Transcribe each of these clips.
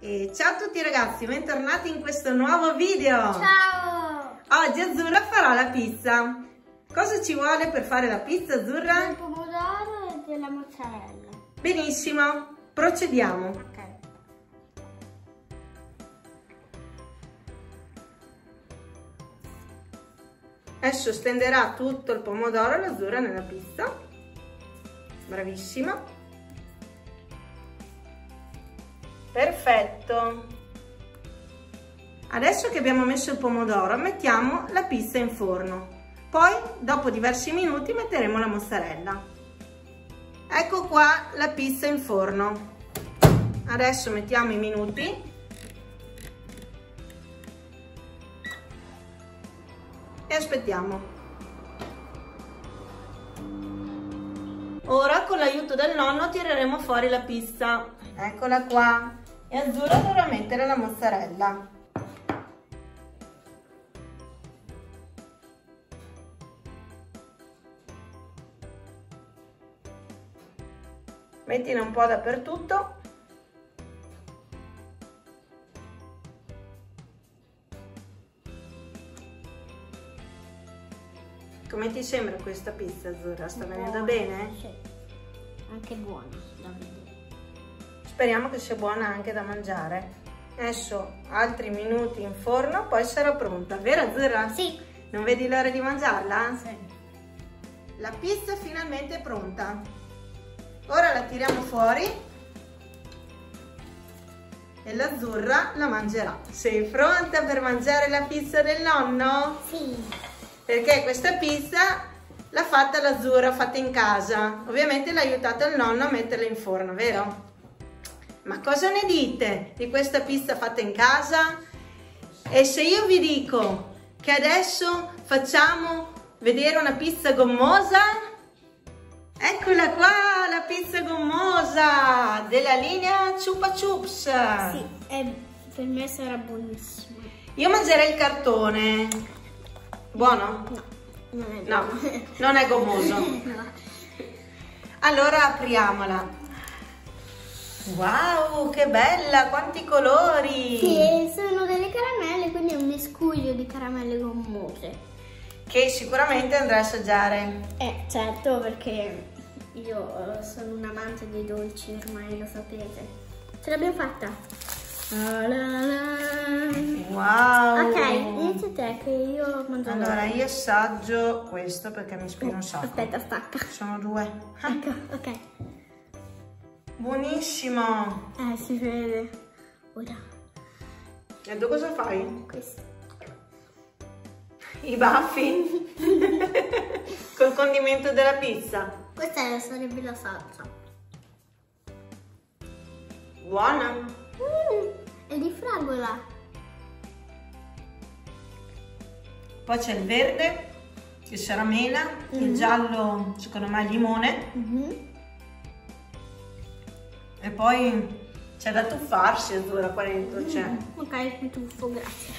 E ciao a tutti ragazzi, bentornati in questo nuovo video. Ciao! Oggi Azzurra farà la pizza. Cosa ci vuole per fare la pizza, Azzurra? Del pomodoro e della mozzarella. Benissimo, procediamo. Ok. Adesso stenderà tutto il pomodoro l'Azzurra nella pizza. Bravissima. Perfetto. Adesso che abbiamo messo il pomodoro mettiamo la pizza in forno, poi dopo diversi minuti metteremo la mozzarella. Ecco qua la pizza in forno. Adesso mettiamo i minuti e aspettiamo. Ora con l'aiuto del nonno tireremo fuori la pizza. Eccola qua. E Azzurra dovrà mettere la mozzarella. Mettine un po' dappertutto. Come ti sembra questa pizza, Azzurra? Sta venendo bene? Sì, anche buona da vedere. Speriamo che sia buona anche da mangiare. Adesso altri minuti in forno, poi sarà pronta, vero Azzurra? Sì. Non vedi l'ora di mangiarla? Sì. La pizza è finalmente pronta. Ora la tiriamo fuori e l'Azzurra la mangerà. Sei pronta per mangiare la pizza del nonno? Sì. Perché questa pizza l'ha fatta l'Azzurra, fatta in casa. Ovviamente l'ha aiutato il nonno a metterla in forno, vero? Ma cosa ne dite di questa pizza fatta in casa? E se io vi dico che adesso facciamo vedere una pizza gommosa? Eccola qua, la pizza gommosa della linea Chupa Chups. Sì, per me sarà buonissima. Io mangerei il cartone. Buono? No, non è No, buono. non è gommoso. No. Allora apriamola. Wow, che bella, quanti colori! Sì, sono delle caramelle, quindi è un miscuglio di caramelle gommose. Che sicuramente andrà a assaggiare. Certo, perché io sono un amante dei dolci, ormai lo sapete. Ce l'abbiamo fatta. Wow! Ok, inizia te che io mangio. Allora io assaggio questo perché mi ispira un sacco. Aspetta, stacca. Sono due. Ecco, ok. Buonissimo! Si vede. Ora, E tu cosa fai? questo. I baffi? Col condimento della pizza. Questa sarebbe la salsa. Buona? È di fragola. Poi c'è il verde, che sarà mela, il giallo secondo me è limone. E poi c'è da tuffarsi, Azzurra, qua dentro c'è. Ok, mi tuffo, grazie.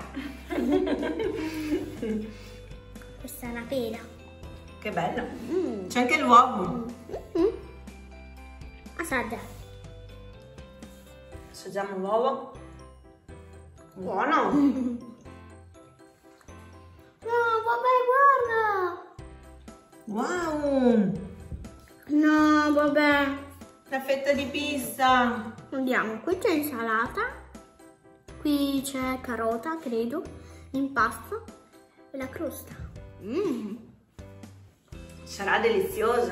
Questa è una pera. Che bella. C'è anche l'uovo. Assaggia. Assaggiamo l'uovo. Buono. No, vabbè, guarda. Wow. No, vabbè. Una fetta di pizza. Andiamo, qui c'è insalata. Qui c'è carota, credo. L'impasto. E la crosta. Sarà deliziosa.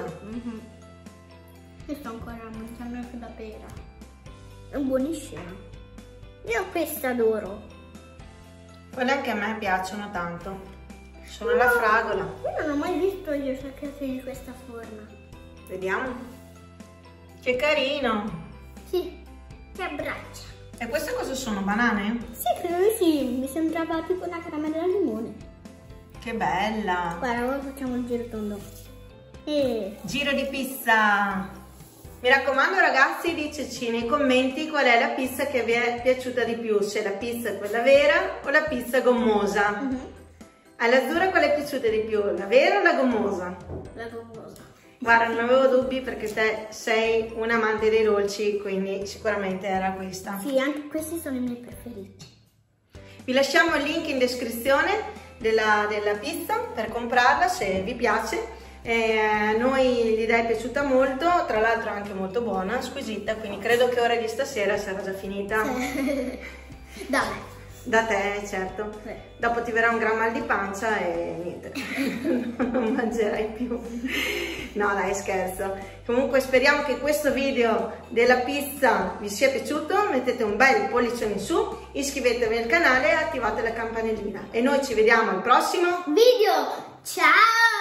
Io sto ancora mangiando anche la pera. È buonissima. Io questa adoro. Quelle anche a me piacciono tanto. Sono alla fragola. Io non ho mai visto gli orecchiati di questa forma. Vediamo. Che carino. Sì, che abbraccia. E queste cosa sono? Banane? Sì, credo di sì. Mi sembrava tipo una caramella al limone. Che bella. Guarda, ora facciamo il giro tondo. E... Giro di pizza. Mi raccomando ragazzi, diteci nei commenti qual è la pizza che vi è piaciuta di più, se la pizza è quella vera o la pizza gommosa. All'Azzurra qual è piaciuta di più, la vera o la gommosa? La gommosa. Guarda, non avevo dubbi perché te sei un amante dei dolci, quindi sicuramente era questa. Sì, anche questi sono i miei preferiti. Vi lasciamo il link in descrizione della pizza per comprarla se vi piace. A noi l'idea è piaciuta molto, tra l'altro è anche molto buona, squisita, quindi credo che ora di stasera sarà già finita. Dai. Da te, certo. Sì. Dopo ti verrà un gran mal di pancia e niente, non mangerai più. No dai, scherzo. Comunque speriamo che questo video della pizza vi sia piaciuto, mettete un bel pollice in su, iscrivetevi al canale e attivate la campanellina. E noi ci vediamo al prossimo video. Ciao!